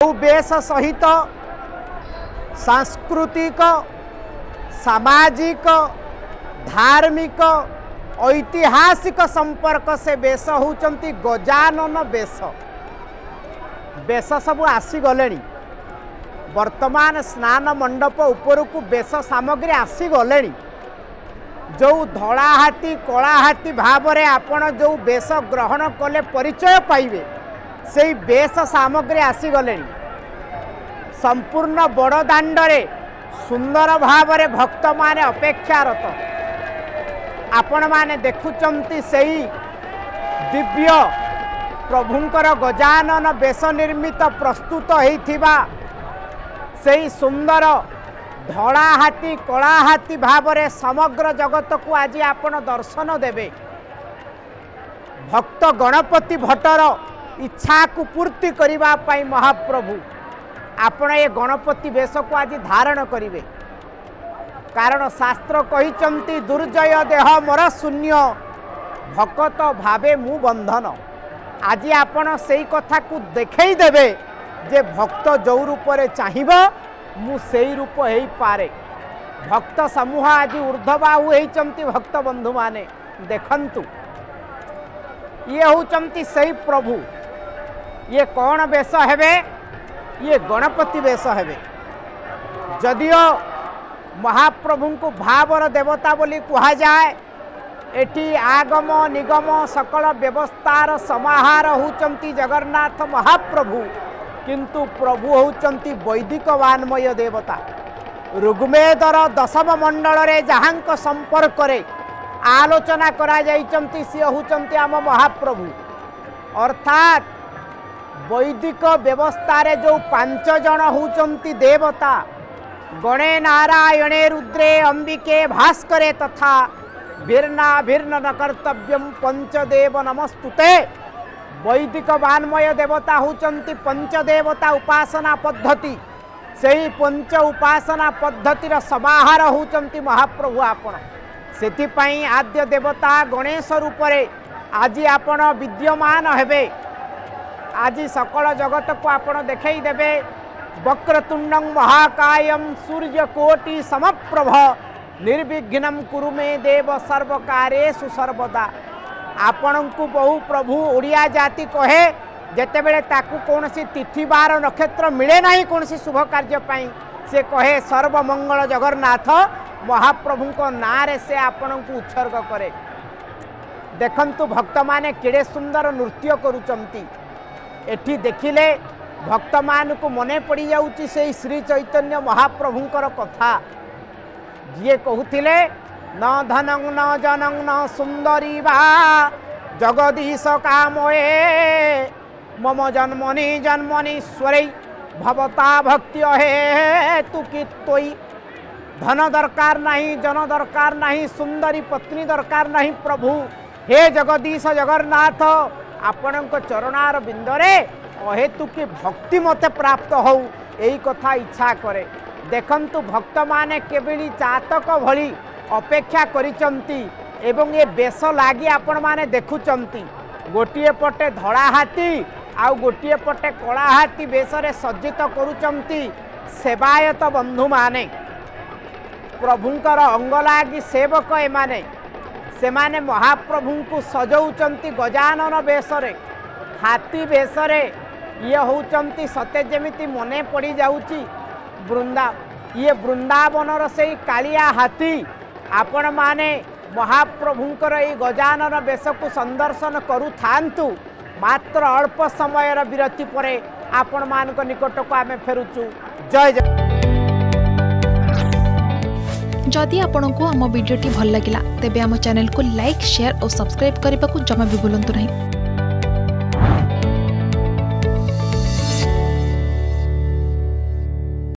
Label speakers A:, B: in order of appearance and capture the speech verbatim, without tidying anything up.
A: बेश सहित सांस्कृतिक सामाजिक धार्मिक ऐतिहासिक संपर्क से बेश होउचंती गजानन बेश। बेश सब आसीगले वर्तमान स्नान मंडप उपरकू बेश सामग्री आसीगले जो धलाहाती कलाहाती भाव में आपण जो बेश ग्रहण कले परिचय पाइबे से बेश सामग्री आसीगले संपूर्ण बड़ दांडरे सुंदर भाव में भक्त माने अपेक्षारत आपण माने देखुचंती सही दिव्य प्रभुंकर गजानन बेश निर्मित प्रस्तुत होइथिबा सही सुंदर धलाहाती कलाहाती भाव में समग्र जगत को आज आपण दर्शन देवे। भक्त गणपति भट्टर इच्छा को पूर्ति करिबा पाई महाप्रभु आपण ये गणपति वेश को आज धारण करिवे। कारण शास्त्र कहिचंती दुर्जय देह मोर शून्य भक्त भावे मु बंधन। आज आपण से कथा को देखई देवे जे भक्त जो रूप में चाहिब मु सेई रूप हो पारे। भक्त समूह आज ऊर्ध्वबाहु होइचंती भक्त बंधु माने देखंतु ये होचंती सही प्रभु। ये कौन वेश हेबे? ये गणपति वेश हेबे। जदियो महाप्रभु को भावर देवता बोली कहा जाए एटी आगम निगम सकल व्यवस्थार समाहार होचंती जगन्नाथ महाप्रभु किंतु प्रभु होचंती वैदिक वान्मय देवता। ऋग्वेदर दशम मंडल रे जहांक संपर्क रे आलोचना करा जाइचंती सी होचंती आम महाप्रभु। अर्थात वैदिक व्यवस्था रे जो पांच जन होचंती देवता गणे नारायणे रुद्रे अंबिके भास्करे तथा भिर्ना भिर्ण न कर्तव्यम पंचदेव नमस्तुते। वैदिक वान्मय देवता होचंती पंचदेवता उपासना पद्धति सही पंच उपासना पद्धतिर समाहार होचंती महाप्रभु आपण। सेतिपाई आद्य देवता गणेश रूप रे आज आपण विद्यमान हेबे। आज सकल जगत को आपण देखई देबे। वक्रतुंडं महाकायं सूर्यकोटि समप्रभ निर्विघ्नं कुरु मे देव सर्वकार्येषु सर्वदा। आपण को बहु प्रभु ओडिया जाति कहे जेतेबेले ताकू कोनसी तिथि बार नक्षत्र मिले नाही कोनसी शुभ कार्य पाई से कहे सर्वमंगल जगन्नाथ महाप्रभु को नारे से आपण को उत्सर्ग करे। देखंतु भक्त माने केड़े सुंदर नृत्य करूचंती। एठी देखिले भक्त मान को मने पड़ी जाउची से श्री चैतन्य महाप्रभुंकर कथा जी कहूथिले न धनं न जनं न सुंदरी बा जगदीश कामये मम जन्मनि जन्मनीश्वरै भवता भक्ति हे तु कित्तोई। धन दरकार नहीं जन दरकार नहीं सुंदरी पत्नी दरकार नहीं प्रभु हे जगदीश जगन्नाथ आपणक चरणार बिंदरे अहेतु कि भक्ति मते प्राप्त हो यही कथा इच्छा करे। देखंतु भक्त माने केबेली चातक भली अपेक्षा करिचंती एवं ये बेश लागी आपण माने देखुचंती। गोटिए पटे धड़ा हाथी आउ गोटिए पटे कला हाथी बेशरे सज्जित करुचंती सेवायत बंधु माने। प्रभुंकर अंग लागी सेवक एमाने से माने महाप्रभु को सजौचंती गजानन बेशरे हाथी बेशरे। ये होचंती सते जेमिति मने पड़ी जाउची वृंदा ये वृंदावनर से कालिया हाथी आपण माने महाप्रभुंकर ये गजानन बेश को संदर्शन करू थांतु। मात्र अल्प समय विरति परे आपण मान निकट को आमे फेरुचु। जय जय।
B: जदि आपंक आम भिडी भल लगा तेब आम चैनल को लाइक शेयर और सब्सक्राइब करने को जमा भी भूलु नहीं।